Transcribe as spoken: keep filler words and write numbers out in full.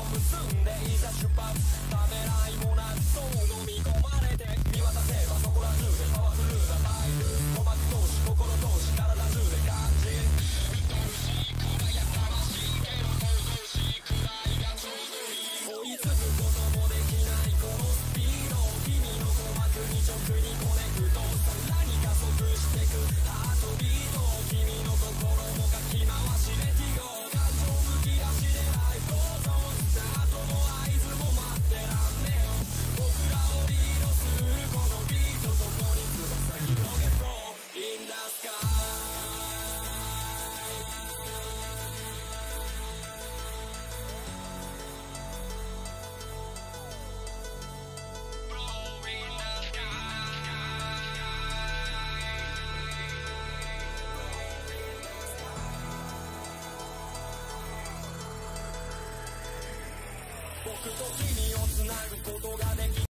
を結んでいざ出発、ためらいもなくそう飲み込まれて、見渡せばそこら中でパワフルなタイル、鼓膜通し心通し体中で感じる。追いつくこともできないこのスピード、君の鼓膜に直にコネクト、さらに加速してくハートビート、君の心もかき回しレティゴー、感情むき出しでライフゴーゾーン、スタートの合図も待ってらんねよ、僕らをリードするこのビート、そこに翼広げそう In the sky。僕と君をつなぐことができ